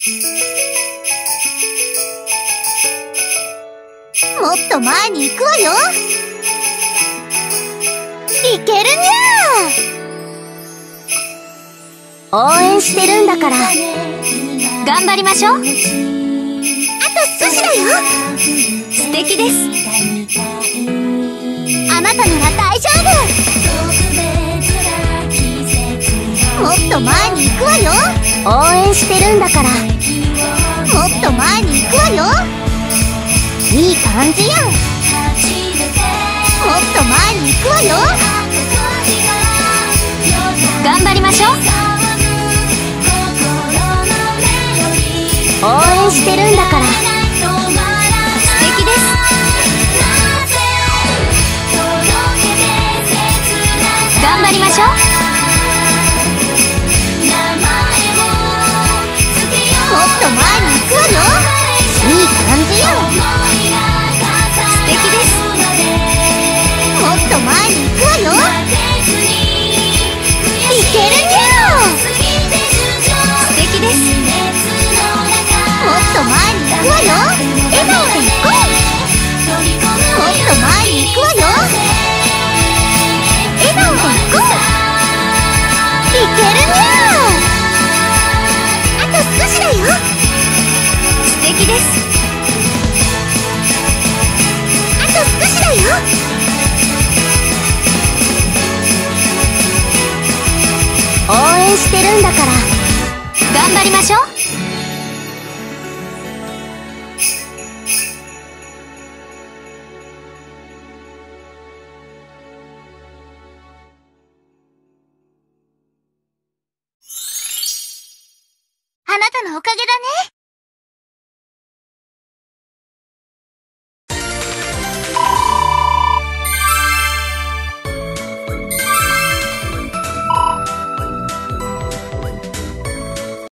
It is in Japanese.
もっと前に行くわよ。いけるにゃー。応援してるんだから頑張りましょう。あと少しだよ。素敵です。あなたなら大丈夫。もっと前に行くわよ。応援してるんだからもっと前に行くわよ。いい感じやん。もっと前に行くわよ。頑張りましょう。応援してるんだから素敵です。頑張りましょう。もっと前に行くわよ。いい感じやん。素敵です。もっと前に行くわよ。いけるにゃー。素敵です。もっと前に行くわよ。笑顔で行こう。もっと前に行くわよ。笑顔で行こう。いけるにゃー。あと少しだよ。素敵です。あと少しだよ。応援してるんだから頑張りましょう。あなたのおかげだね。